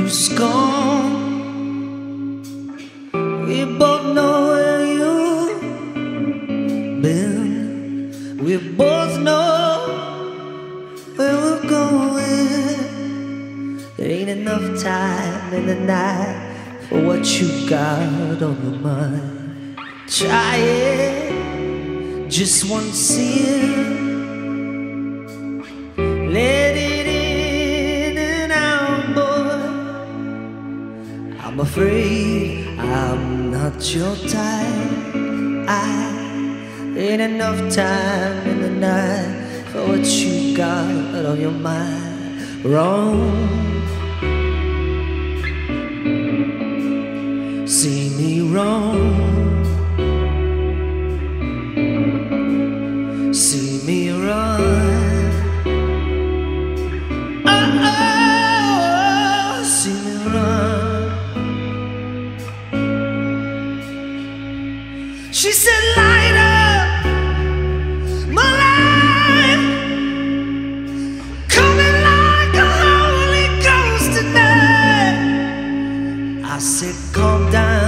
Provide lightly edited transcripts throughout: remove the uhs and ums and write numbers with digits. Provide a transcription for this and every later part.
who's gone. We both know where you've been. We both know where we're going. There ain't enough time in the night for what you got on your mind. Try it, just one sin. Let it in and out, boy. I'm afraid I'm not your type. Ain't enough time in the night for what you got on your mind. Wrong. See me wrong. See me run. Oh, see me run. She said, light up my life, coming like a Holy Ghost tonight. I said, calm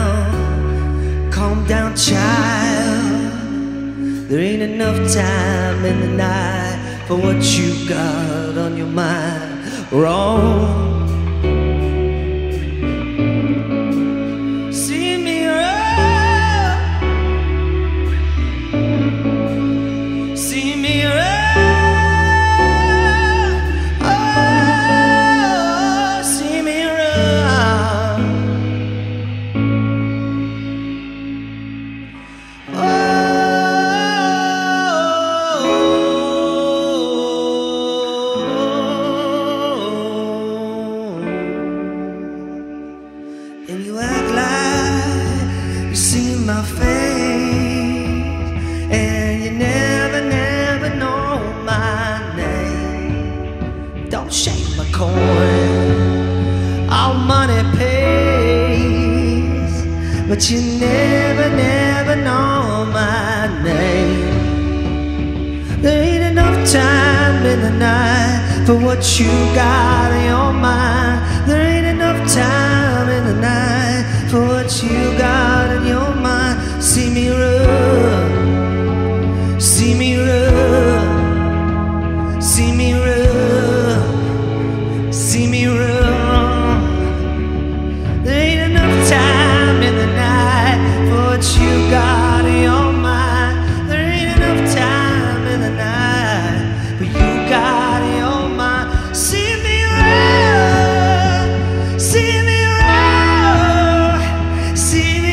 down, child. There ain't enough time in the night for what you got on your mind. Wrong. See me run. See me run. Oh, see me run. And you act like you see my face, and you never know my name. Don't shake my coin, all money pays, but you never know my name. There ain't enough time in the night for what you got in your mind. There ain't enough time in the night for what you got in your mind. See me run, see me run, see me run, see me run. There ain't enough time in the night for what you got in your mind. There ain't enough time in the night for you got in your mind. See me run, see me run, see me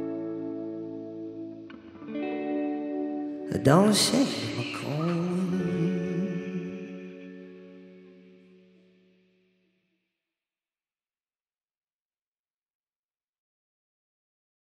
run. Don't shake my coin.